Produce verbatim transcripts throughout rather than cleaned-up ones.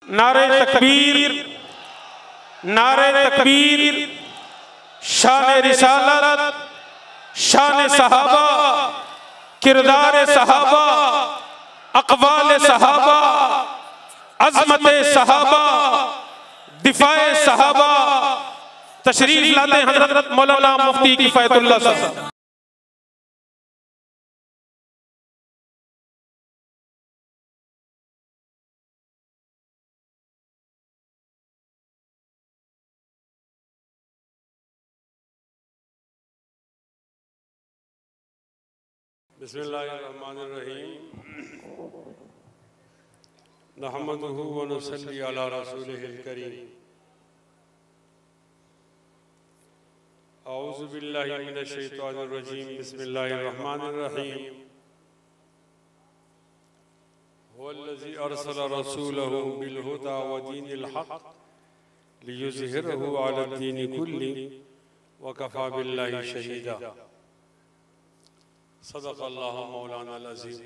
नारे तकबीर, नारे तकबीर। शान रिसालत, शान सहाबा, किरदार सहाबा, अक़वाल सहाबा, अज़मत सहाबा, दिफाए सहाबा। तशरीफ लाते हज़रत मौलाना मुफ्ती किफ़ायतुल्लाह साहब। बिस्मिल्लाहिर्रहमानिर्रहीम। नहमदुहु व नुसल्ली अला रसूलिहिल करीम। औज़ु बिल्लाहि मिनश शैतानिर रजीम। बिस्मिल्लाहिर्रहमानिर्रहीम। हुवल्लज़ी अरसला रसूलहु बिल हुदा व दीनिल हक़ लियुज़हिरहु अलद्दीनि कुल्लि व कफ़ा बिल्लाहि शहीदा। सदक़ल्लाहु मौलानाल अज़ीम।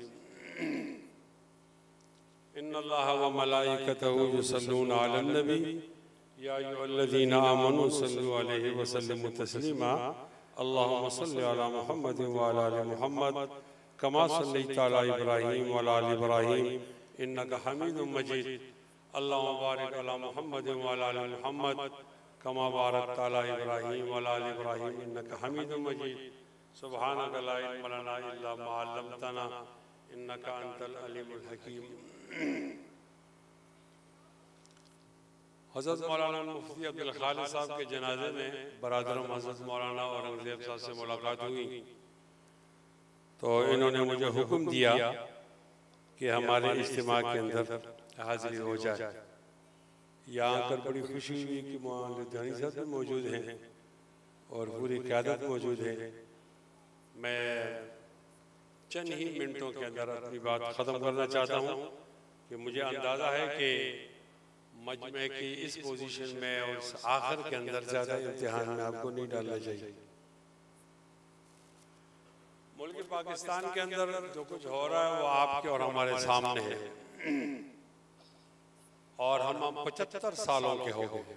इन्नल्लाह व मलाइकतहु युसल्लूना अलन नबी या अय्युहल्लज़ीना आमनू सल्लु अलैहि व सल्लिमू तस्लीमा। अल्लाहुम्मा सल्लि अला मुहम्मद व अला आलि मुहम्मद कमा सल्लैता अला इब्राहीम व अला आलि इब्राहीम इन्नका हमीदुम मजीद। अल्लाहुम्मा बारिक अला मुहम्मद व अला आलि मुहम्मद कमा बारकता अला इब्राहीम व अला आलि इब्राहीम इन्नका हमीदुम मजीद। सुब्हानक ला इल्म लना इल्ला मा अल्लमतना इन्नका अंतल अलीमुल हकीम। हज़रत मौलाना मुफ्ती अब्दुल खालिक साहब के जनाजे में बरादरम हज़रत मौलाना औरंगज़ेब साहब से मुलाकात हुई तो इन्होंने मुझे हुक्म दिया कि हमारे इज्तिमा के अंदर हाजिरी हो जाए। यहाँ आकर बड़ी खुशी हुई कि मौलाना लुधियानी साहब भी मौजूद हैं और पूरी क़यादत मौजूद है। मैं चंद ही मिनटों के अंदर अपनी बात ख़त्म करना चाहता हूँ कि मुझे अंदाज़ा है कि मजमे की इस पोजीशन में और आखिर के अंदर ज़्यादा इम्तिहान में आपको नहीं डालना चाहिए। मुल्क पाकिस्तान के अंदर जो कुछ हो रहा है वो आपके और हमारे सामने है और हम अब पचहत्तर सालों के हो गए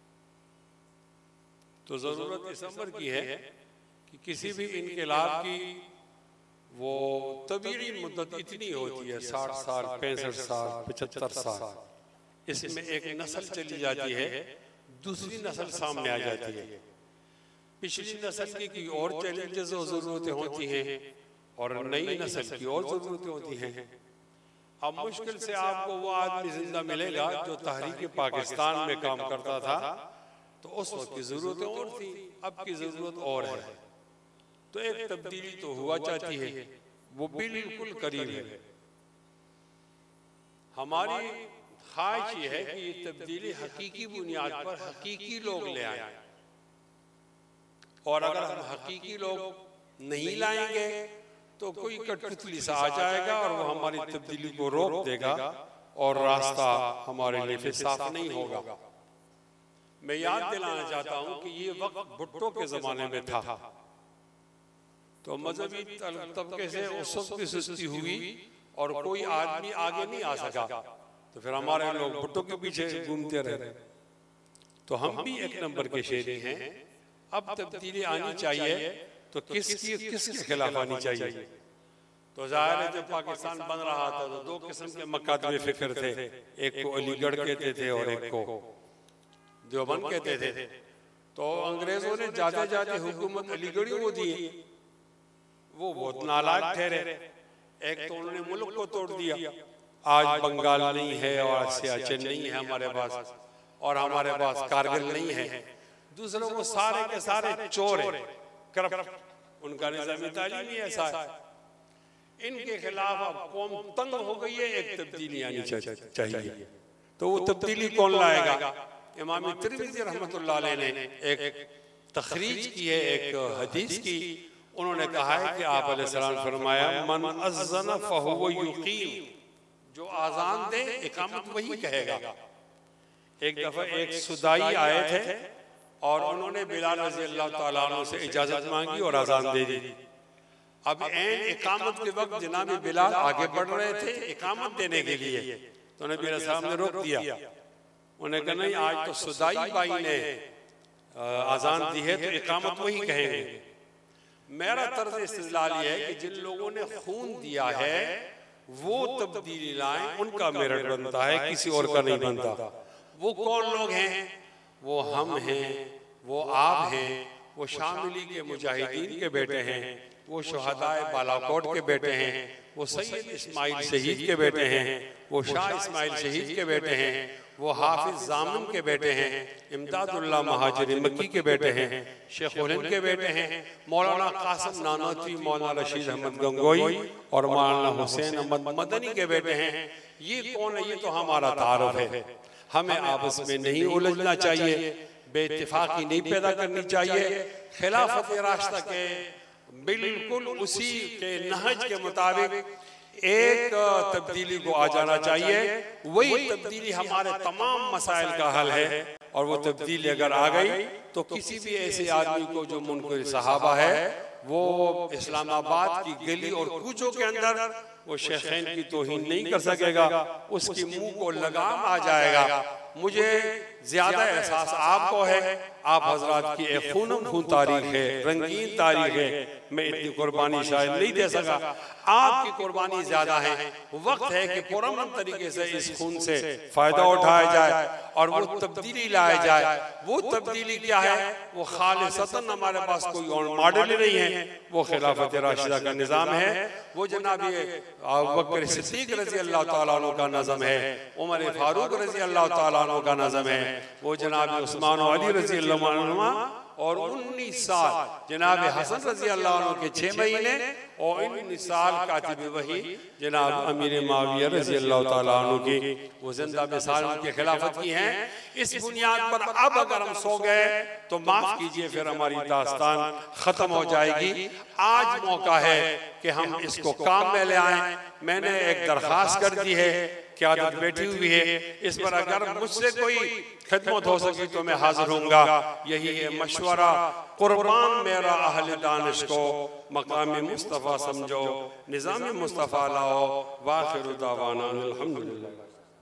तो ज़रूरत इस अमर की है कि किसी भी इनकलाब की वो तवीली मुद्दत इतनी होती है, साठ साल, पैंसठ साल, पचहत्तर साल, इसमें एक नस्ल चली जाती है, दूसरी नस्ल सामने आ जाती है। पिछली नस्ल की कोई और चैलेंजेस और ज़रूरतें होती हैं और नई नस्ल की और ज़रूरतें होती हैं। अब मुश्किल से आपको वो आदमी जिंदा मिलेगा जो तहरीक पाकिस्तान में काम करता था तो उस वक्त की ज़रूरतें और थी, अब की ज़रूरत और है। तो एक तब्दीली तो हुआ चाहती है, वो बिल्कुल करीब है। हमारी ख्वाहिश ये है कि ये तब्दीली हकीकी बुनियाद पर हकीकी लोग ले आए और अगर हम हकीकी लोग नहीं लाएंगे तो कोई कठपुतली सा आ जाएगा और वो हमारी तब्दीली को रोक देगा और रास्ता हमारे लिए साफ नहीं होगा। मैं याद दिलाना चाहता हूँ कि ये वक्त भुट्टो के ज़माने में था तो मजहबी तबके से उस वक्त भी सुस्ती हुई और कोई आदमी आगे नहीं आ सका तो फिर हमारे लोग भुट्टो के पीछे घूमते रहे। तो हम भी एक नंबर के शेरी हैं। अब तब्दीली आनी चाहिए तो किसकी किसके खिलाफ आनी चाहिए। तो जाहिर है जब पाकिस्तान बन रहा था तो दो किस्म के मकातबे फिक्र थे, एक को अलीगढ़ कहते थे और एक को देवबंद कहते थे। तो अंग्रेजों ने जाते जाते हुकूमत अलीगढ़ी को दी, वो बहुत नालायक ठहरे। एक तो उन्होंने मुल्क को तोड़ दिया, आज बंगाल नहीं है और सियाचिन नहीं है हमारे पास और हमारे पास कारगिल नहीं है। दूसरों को सारे के सारे चोर है, करप्ट, उनका निज़ामी तालीम ही ऐसा है। इनके खिलाफ अब कौम तंग हो गई है, एक तब्दीली आनी चाहिए। तो वो तब्दीली कौन लाएगा। इमाम तिरमिज़ी रहमतुल्लाह अलैह ने एक तखरीज की है एक हदीस की। उन्होंने कहा है कि आप अलैहिस्सलाम फरमाया मन अज़्ज़न फहुव युक़ीम, जो आज़ान दे इकामत वही कहेगा। एक दफा एक सुदाई आए थे और उन्होंने बिलाल रज़ी अल्लाह तआला अन्हु से इजाजत मांगी और आज़ान दे दी। अब ऐन इकामत के वक्त जनाब बिलाल आगे बढ़ रहे थे इकामत देने के लिए तो नबी अलैहि सलाम ने रोक दिया। उन्हें कहा नहीं, आज तो सुदाई बाई ने आजान दी है तो इकामत वही कहेंगे। मेरा तर्ज इस्तेदलाल ये है कि जिन लोगों ने खून दिया है वो तब्दीली लाएं, उनका मेरिट बनता है, किसी और का नहीं बनता। वो कौन लोग हैं? वो हम हैं, वो आप हैं, वो शामिली के मुजाहिदीन के बेटे हैं, वो शुहदाए बालाकोट के बेटे हैं, वो सैयद इस्माइल शहीद के बेटे हैं, वो शाह इस्माइल शहीद के बेटे हैं, वो हाफिज जामिन के बेटे हैं, इमदादुल्लाह महाजिर मक्की के बेटे हैं, शेख हिंद के बेटे हैं, मौलाना कासिम नानोतवी, मौलाना रशीद अहमद गंगोई और मौलाना हुसैन अहमद मदनी के बेटे हैं। ये कौन है? ये तो हमारा तारुफ है। हमें आपस में नहीं उलझना चाहिए, बेइत्तेफाकी नहीं पैदा करनी चाहिए। खिलाफत रास्ता के बिल्कुल उसी के नहज के मुताबिक एक तब्दीली को आ जाना चाहिए। वही तब्दीली हमारे तमाम मसाइल का हल है। और वो तब्दीली अगर आ गई तो किसी भी ऐसे आदमी को जो मुनकर सहाबा है वो इस्लामाबाद की गली और कूचों के अंदर वो शेखैन की तौहीन नहीं कर सकेगा, उसकी मुंह को लगाम आ जाएगा। मुझे ज्यादा एहसास आपको है, आप हजरात की एक खूनम खून तारीख है, रंगीन तारीख है। मैं इतनी कुर्बानी शायद नहीं दे सका, आपकी कुर्बानी ज्यादा है। वक्त है कि पुरअमन तरीके से इस खून से फायदा उठाया जाए और वो तब्दीली लाया जाए। वो तब्दीली क्या है? वो खालिसतन हमारे पास कोई और मॉडल नहीं है, वो खिलाफत राशिदा का निज़ाम है। वो जनाब अबू बकर सिद्दीक रज़ी अल्लाह तआला अन्हु का नज़म है, उमर फारूक रज़ी अल्लाह तआला अन्हु का नज़म है, वो जनाब उस्मान अली रज़ी अल्लाह अन्हुमा और उन्नीस साल जनाब हसन रज़ी अल्लाह अन्हु के छः महीने और उन्नीस साल कातिब वही जनाब अमीर माविया रज़ी अल्लाह तआला अन्हु की वो जिंदा मिसाल उनकी खिलाफत की हैं। इस बुनियाद पर अब अगर हम सो गए तो माफ कीजिए, फिर हमारी दास्तान खत्म हो जाएगी। आज मौका है कि हम इसको काम में ले आए। मैंने एक दरखास्त कर दी है, क़यादत बैठी हुई है, इस पर अगर मुझसे कोई खिदमत हो सकी तो मैं हाजिर होऊंगा। यही है मशवरा। कुर्बान मेरा अहले दानिश को मकाम मुस्तफ़ा समझो, निज़ाम मुस्तफ़ा लाओ। वाखिर दावाना अल्हम्दुलिल्लाह।